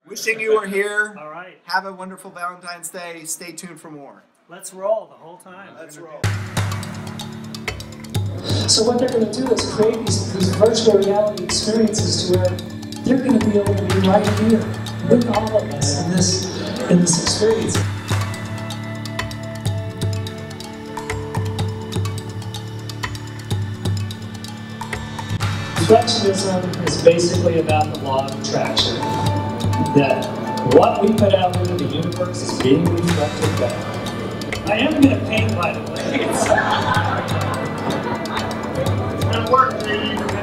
Wishing you were here. All right. Have a wonderful Valentine's Day. Stay tuned for more. Let's roll the whole time. Let's roll. So what they're going to do is create these virtual reality experiences to where they're going to be able to be right here with all of us in this experience. Reflectionism is basically about the law of attraction. That what we put out into the universe is being reflected back. I am going to paint, by the way. It's going to work, baby.